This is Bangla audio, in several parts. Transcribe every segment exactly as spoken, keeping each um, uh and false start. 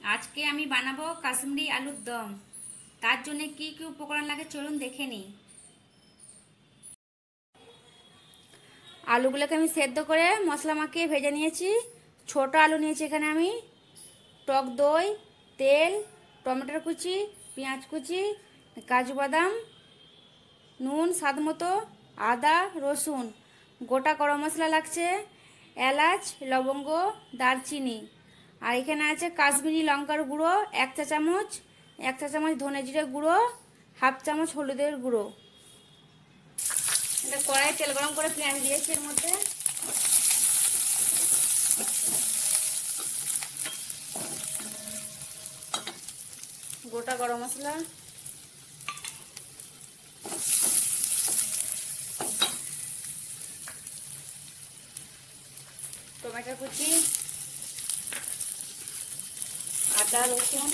আজকে আমি বানাবো কাশ্মীরি আলুর দম। তার জন্য কি কি উপকরণ লাগে চলুন দেখে নিই। আলুগুলোকে আমি সেদ্ধ করে মশলা মাখিয়ে ভেজে নিয়েছি। ছোট আলু নিয়েছি এখানে আমি। টক দই, তেল, টমেটোর কুচি, পেঁয়াজ কুচি, কাজু বাদাম, নুন স্বাদ মতো, আদা রসুন, গোটা গরম মশলা লাগছে, এলাচ লবঙ্গ দারচিনি। আর এখানে আছে কাশ্মীরি লঙ্কার গুঁড়ো এক চা চামচ, এক চা চামচ ধনে জিরে গুঁড়ো, হাফ চামচ হলুদের গুঁড়ো। এটা কড়াই তেল গরম করে পেঁয়াজ দিয়েছি এর মধ্যে। গোটা গরম মশলা, টমেটো কুচি, আদা রসুন,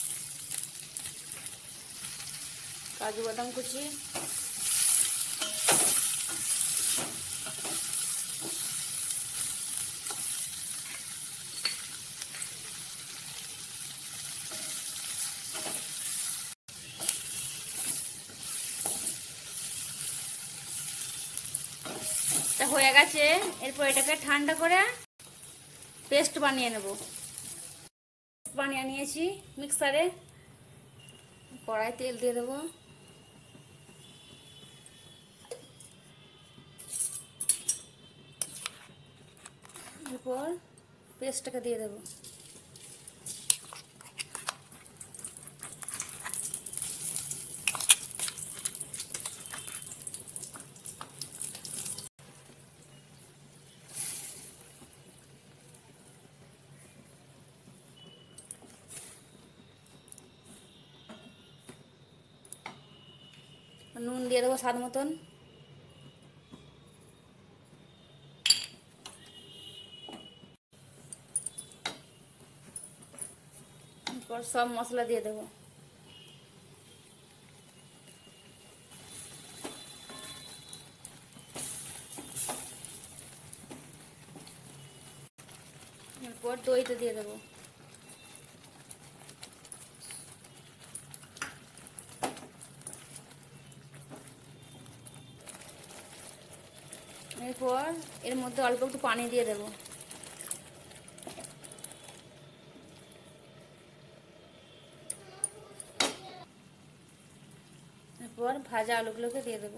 কাজু বাদাম কুচি, এটা হয়ে গেছে। এরপর এটাকে ঠান্ডা করে পেস্ট বানিয়ে নেব। বানিয়ে নিয়েছি মিক্সারে। কড়াই তেল দিয়ে দেবো। এরপর পেস্টটাকে দিয়ে দেবো। নুন দিয়ে দেবো স্বাদ মতন। এরপর সব মশলা দিয়ে দেবো। এরপর দইটা দিয়ে দেবো। এরপর এর মধ্যে অল্প একটু পানি দিয়ে দেবো। এরপর ভাজা আলুগুলোকে দিয়ে দেবো।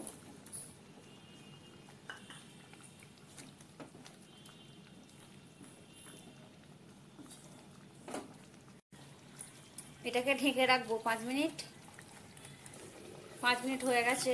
এটাকে ঢেকে রাখবো পাঁচ মিনিট। পাঁচ মিনিট হয়ে গেছে।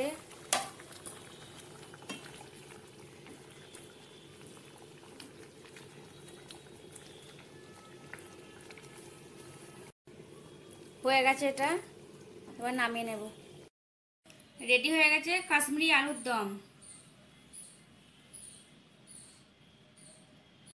হয়ে গেছে এটা। এবার নামিয়ে নেব। রেডি হয়ে গেছে কাশ্মীরি আলুর দম।